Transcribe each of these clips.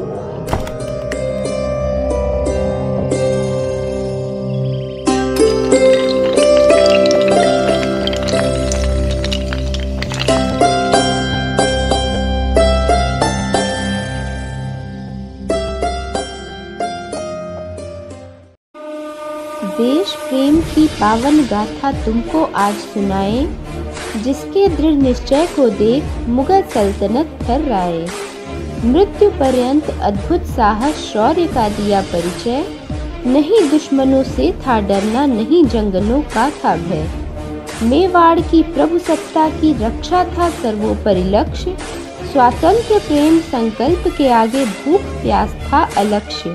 देश प्रेम की पावन गाथा तुमको आज सुनाए, जिसके दृढ़ निश्चय को देख मुगल सल्तनत थर्राए। मृत्यु पर्यंत अद्भुत साहस शौर्य का दिया परिचय, नहीं दुश्मनों से था डरना, नहीं जंगलों का था भय। मेवाड़ की प्रभुसत्ता की रक्षा था सर्वोपरि लक्ष्य, स्वातंत्र्य प्रेम संकल्प के आगे भूख प्यास था अलक्ष्य।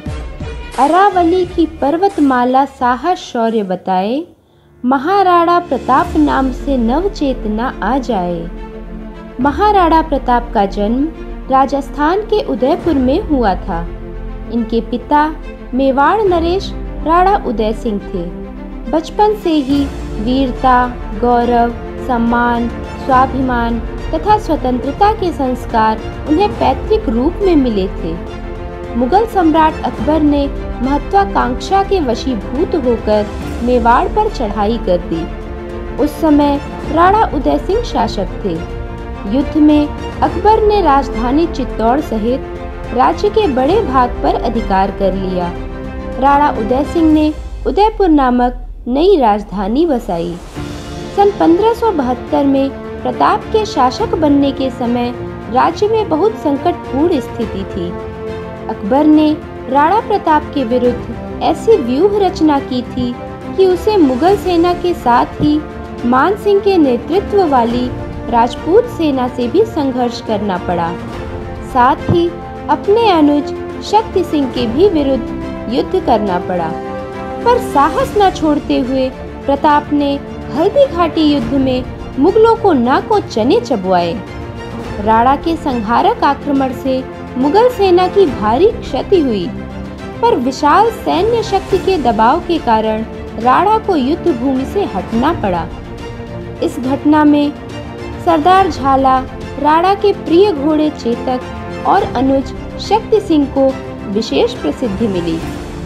अरावली की पर्वतमाला साहस शौर्य बताए, महाराणा प्रताप नाम से नव चेतना आ जाए। महाराणा प्रताप का जन्म राजस्थान के उदयपुर में हुआ था। इनके पिता मेवाड़ नरेश राणा उदय सिंह थे। बचपन से ही वीरता, गौरव, सम्मान, स्वाभिमान तथा स्वतंत्रता के संस्कार उन्हें पैतृक रूप में मिले थे। मुगल सम्राट अकबर ने महत्वाकांक्षा के वशीभूत होकर मेवाड़ पर चढ़ाई कर दी। उस समय राणा उदय सिंह शासक थे। युद्ध में अकबर ने राजधानी चित्तौड़ सहित राज्य के बड़े भाग पर अधिकार कर लिया। राणा उदय सिंह ने उदयपुर नामक नई राजधानी बसाई। सन 1572 में प्रताप के शासक बनने के समय राज्य में बहुत संकटपूर्ण स्थिति थी। अकबर ने राणा प्रताप के विरुद्ध ऐसी व्यूह रचना की थी कि उसे मुगल सेना के साथ ही मान सिंह के नेतृत्व वाली राजपूत सेना से भी संघर्ष करना पड़ा। साथ ही अपने अनुज शक्ति सिंह के भी विरुद्ध युद्ध करना पड़ा। पर साहस न छोड़ते हुए प्रताप ने हल्दी घाटी युद्ध में मुगलों को नाको चने चबवाए। राणा के संहारक आक्रमण से मुगल सेना की भारी क्षति हुई, पर विशाल सैन्य शक्ति के दबाव के कारण राणा को युद्ध भूमि से हटना पड़ा। इस घटना में सरदार झाला, राणा के प्रिय घोड़े चेतक और अनुज शक्ति सिंह को विशेष प्रसिद्धि मिली।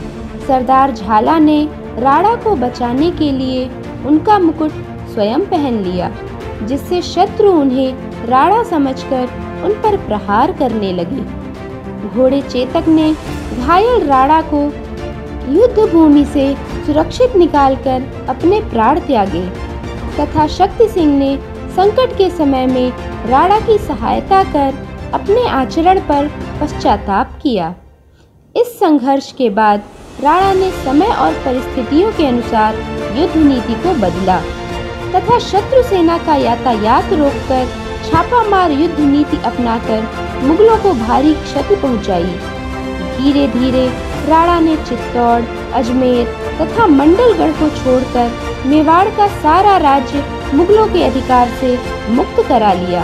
सरदार झाला ने राणा को बचाने के लिए उनका मुकुट स्वयं पहन लिया, जिससे शत्रु उन्हें राणा समझकर उन पर प्रहार करने लगे। घोड़े चेतक ने घायल राणा को युद्ध भूमि से सुरक्षित निकालकर अपने प्राण त्यागे तथा शक्ति सिंह ने संकट के समय में राणा की सहायता कर अपने आचरण पर पश्चाताप किया। इस संघर्ष के बाद राणा ने समय और परिस्थितियों के अनुसार युद्ध नीति को बदला तथा शत्रु सेना का यातायात रोककर छापामार युद्ध नीति अपनाकर मुगलों को भारी क्षति पहुंचाई। धीरे धीरे राणा ने चित्तौड़, अजमेर तथा मंडलगढ़ को छोड़कर मेवाड़ का सारा राज्य मुगलों के अधिकार से मुक्त करा लिया।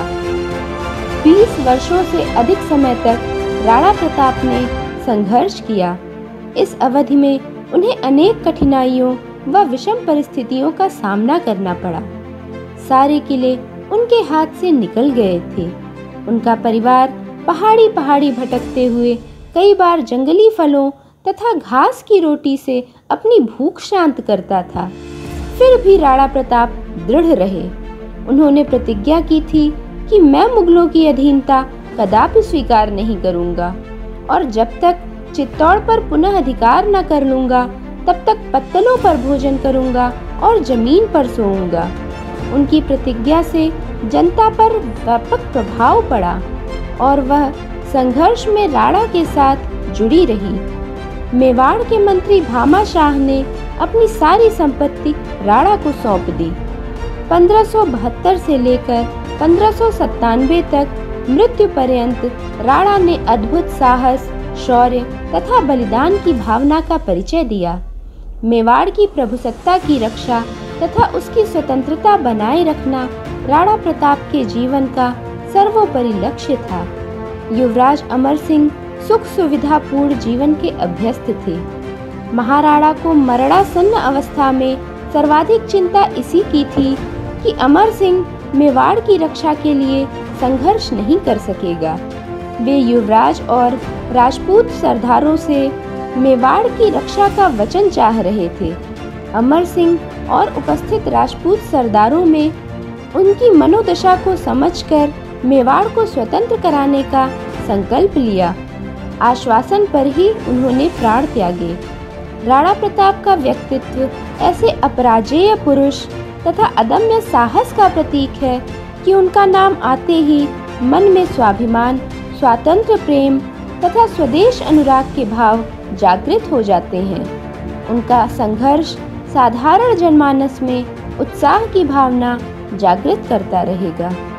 20 वर्षों से अधिक समय तक राणा प्रताप ने संघर्ष किया। इस अवधि में उन्हें अनेक कठिनाइयों व विषम परिस्थितियों का सामना करना पड़ा। सारे किले उनके हाथ से निकल गए थे। उनका परिवार पहाड़ी भटकते हुए कई बार जंगली फलों तथा घास की रोटी से अपनी भूख शांत करता था। फिर भी राणा प्रताप दृढ़ रहे। उन्होंने प्रतिज्ञा की थी कि मैं मुगलों की अधीनता कदापि स्वीकार नहीं करूंगा और जब तक चित्तौड़ पर पुनः अधिकार न कर लूंगा तब तक पत्तलों पर भोजन करूंगा और जमीन पर सोऊंगा। उनकी प्रतिज्ञा से जनता पर व्यापक प्रभाव पड़ा और वह संघर्ष में राणा के साथ जुड़ी रही। मेवाड़ के मंत्री भामा शाह ने अपनी सारी संपत्ति राणा को सौंप दी। 1572 से लेकर 1597 तक मृत्यु पर्यंत राणा ने अद्भुत साहस, शौर्य तथा बलिदान की भावना का परिचय दिया। मेवाड़ की प्रभुसत्ता की रक्षा तथा उसकी स्वतंत्रता बनाए रखना राणा प्रताप के जीवन का सर्वोपरि लक्ष्य था। युवराज अमर सिंह सुख सुविधापूर्ण जीवन के अभ्यस्त थे। महाराणा को मरणासन्न अवस्था में सर्वाधिक चिंता इसी की थी कि अमर सिंह मेवाड़ की रक्षा के लिए संघर्ष नहीं कर सकेगा। वे युवराज और राजपूत सरदारों से मेवाड़ की रक्षा का वचन चाह रहे थे। अमर सिंह और उपस्थित राजपूत सरदारों में उनकी मनोदशा को समझकर मेवाड़ को स्वतंत्र कराने का संकल्प लिया। आश्वासन पर ही उन्होंने प्राण त्यागे। राणा प्रताप का व्यक्तित्व ऐसे अपराजेय पुरुष तथा अदम्य साहस का प्रतीक है कि उनका नाम आते ही मन में स्वाभिमान, स्वातंत्र्य प्रेम तथा स्वदेश अनुराग के भाव जागृत हो जाते हैं। उनका संघर्ष साधारण जनमानस में उत्साह की भावना जागृत करता रहेगा।